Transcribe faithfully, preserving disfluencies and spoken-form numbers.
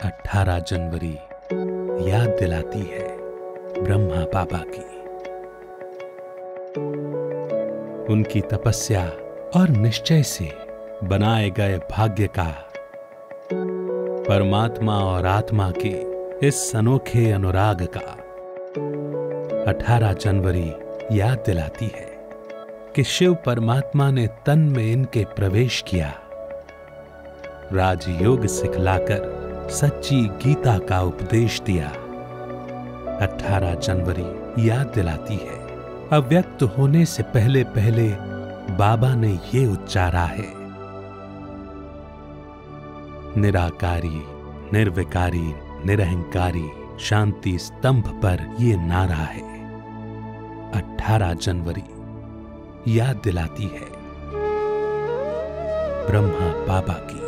अठारह जनवरी याद दिलाती है ब्रह्मा बाबा की। उनकी तपस्या और निश्चय से बनाए गए भाग्य का, परमात्मा और आत्मा के इस अनोखे अनुराग का अठारह जनवरी याद दिलाती है कि शिव परमात्मा ने तन में इनके प्रवेश किया, राजयोग सिखलाकर सच्ची गीता का उपदेश दिया। अठारह जनवरी याद दिलाती है अव्यक्त होने से पहले पहले बाबा ने ये उच्चारा है, निराकारी, निर्विकारी, निरहंकारी शांति स्तंभ पर ये नारा है। अठारह जनवरी याद दिलाती है ब्रह्मा बाबा की।